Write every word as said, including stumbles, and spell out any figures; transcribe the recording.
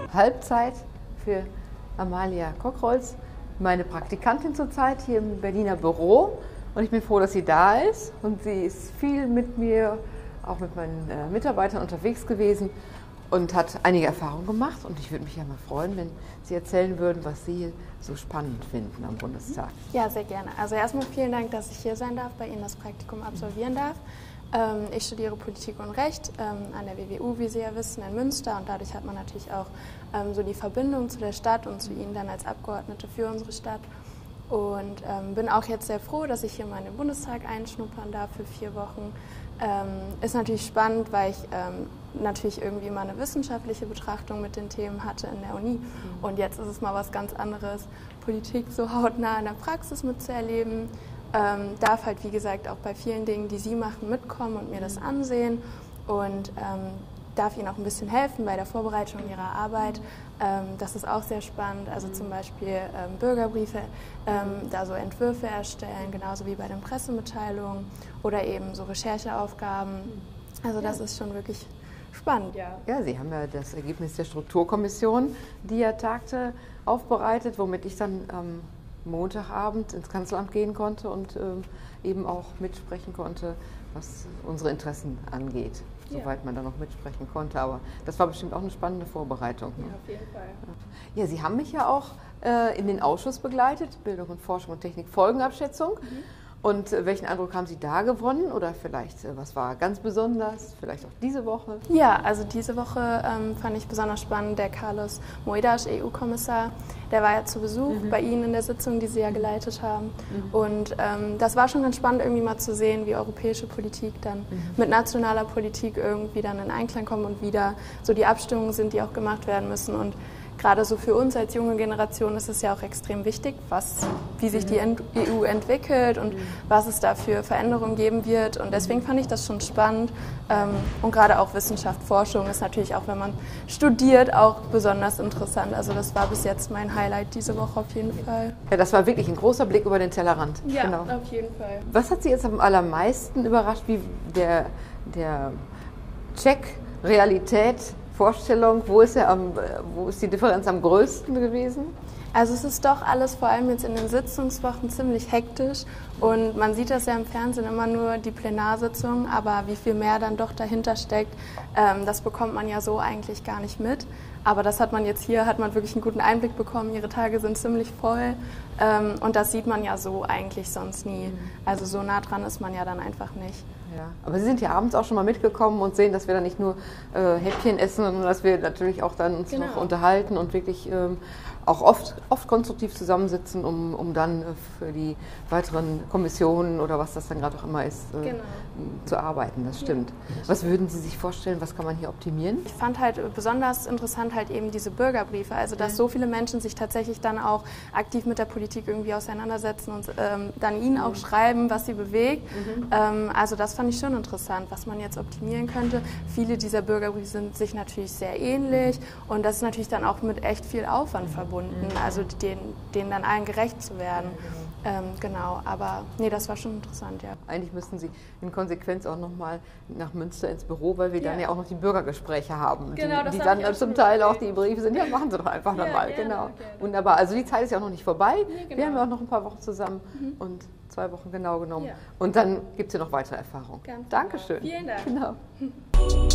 Halbzeit für Amalia Kockholz, meine Praktikantin zurzeit hier im Berliner Büro. Und ich bin froh, dass sie da ist. Und sie ist viel mit mir, auch mit meinen äh, Mitarbeitern unterwegs gewesen und hat einige Erfahrungen gemacht. Und ich würde mich ja mal freuen, wenn Sie erzählen würden, was Sie so spannend finden am Bundestag. Ja, sehr gerne. Also erstmal vielen Dank, dass ich hier sein darf, bei Ihnen das Praktikum absolvieren darf. Ähm, ich studiere Politik und Recht ähm, an der W W U, wie Sie ja wissen, in Münster. Und dadurch hat man natürlich auch ähm, so die Verbindung zu der Stadt und zu Ihnen dann als Abgeordnete für unsere Stadt. Und ähm, bin auch jetzt sehr froh, dass ich hier mal in den Bundestag einschnuppern darf für vier Wochen. Ähm, ist natürlich spannend, weil ich ähm, natürlich irgendwie mal eine wissenschaftliche Betrachtung mit den Themen hatte in der Uni. Mhm. Und jetzt ist es mal was ganz anderes, Politik so hautnah in der Praxis mitzuerleben. Ähm, darf halt, wie gesagt, auch bei vielen Dingen, die Sie machen, mitkommen und mir das ansehen. Und ähm, darf Ihnen auch ein bisschen helfen bei der Vorbereitung Ihrer Arbeit. Ähm, das ist auch sehr spannend. Also zum Beispiel ähm, Bürgerbriefe, ähm, da so Entwürfe erstellen, genauso wie bei den Pressemitteilungen oder eben so Rechercheaufgaben. Also das ist schon wirklich spannend. Ja, ja, Sie haben ja das Ergebnis der Strukturkommission, die ja tagte, aufbereitet, womit ich dann am Montagabend ins Kanzleramt gehen konnte und ähm, eben auch mitsprechen konnte, was unsere Interessen angeht. Soweit man da noch mitsprechen konnte. Aber das war bestimmt auch eine spannende Vorbereitung. Ja, auf jeden Fall. Ja, Sie haben mich ja auch äh, in den Ausschuss begleitet, Bildung und Forschung und Technik, Folgenabschätzung. Mhm. Und äh, welchen Eindruck haben Sie da gewonnen? Oder vielleicht, äh, was war ganz besonders? Vielleicht auch diese Woche? Ja, also diese Woche ähm, fand ich besonders spannend, der Carlos Moedas, E U-Kommissar, der war ja zu Besuch mhm. bei Ihnen in der Sitzung, die Sie ja geleitet haben. Mhm. Und ähm, das war schon ganz spannend, irgendwie mal zu sehen, wie europäische Politik dann mhm. mit nationaler Politik irgendwie dann in Einklang kommen und wieder so die Abstimmungen sind, die auch gemacht werden müssen. Und gerade so für uns als junge Generation ist es ja auch extrem wichtig, was, wie sich die E U entwickelt und was es da für Veränderungen geben wird. Und deswegen fand ich das schon spannend. Und gerade auch Wissenschaft, Forschung ist natürlich auch, wenn man studiert, auch besonders interessant. Also das war bis jetzt mein Highlight diese Woche auf jeden Fall. Ja, das war wirklich ein großer Blick über den Tellerrand. Ja, genau. Auf jeden Fall. Was hat Sie jetzt am allermeisten überrascht, wie der, der Check Realität, Vorstellung, wo ist, er am, wo ist die Differenz am größten gewesen? Also es ist doch alles vor allem jetzt in den Sitzungswochen ziemlich hektisch und man sieht das ja im Fernsehen immer nur die Plenarsitzungen, aber wie viel mehr dann doch dahinter steckt, ähm, das bekommt man ja so eigentlich gar nicht mit. Aber das hat man jetzt hier, hat man wirklich einen guten Einblick bekommen, Ihre Tage sind ziemlich voll ähm, und das sieht man ja so eigentlich sonst nie. Also so nah dran ist man ja dann einfach nicht. Ja, aber Sie sind ja abends auch schon mal mitgekommen und sehen, dass wir dann nicht nur äh, Häppchen essen, sondern dass wir natürlich auch dann uns genau. noch unterhalten und wirklich ähm, auch oft, oft konstruktiv zusammensitzen, um, um dann äh, für die weiteren Kommissionen oder was das dann gerade auch immer ist, äh, genau. zu arbeiten. Das stimmt. Ja. Was würden Sie sich vorstellen, was kann man hier optimieren? Ich fand halt besonders interessant halt eben diese Bürgerbriefe, also dass so viele Menschen sich tatsächlich dann auch aktiv mit der Politik irgendwie auseinandersetzen und ähm, dann Ihnen auch schreiben, was sie bewegt. Mhm. Ähm, also das fand ich schon interessant, was man jetzt optimieren könnte. Viele dieser Bürgerbriefe sind sich natürlich sehr ähnlich und das ist natürlich dann auch mit echt viel Aufwand verbunden, also denen, denen dann allen gerecht zu werden. Ähm, genau, aber nee, das war schon interessant, ja. Eigentlich müssten Sie in Konsequenz auch nochmal nach Münster ins Büro, weil wir ja. dann ja auch noch die Bürgergespräche haben, genau, die, die dann auch zum Teil auch die Briefe sind. Ja, machen Sie doch einfach ja, nochmal, genau. Gerne. Wunderbar, also die Zeit ist ja auch noch nicht vorbei. Nee, genau. Wir haben ja auch noch ein paar Wochen zusammen mhm. und zwei Wochen genau genommen. Ja. Und dann gibt es ja noch weitere Erfahrungen. Ganz Dankeschön. Genau. Vielen Dank. Genau.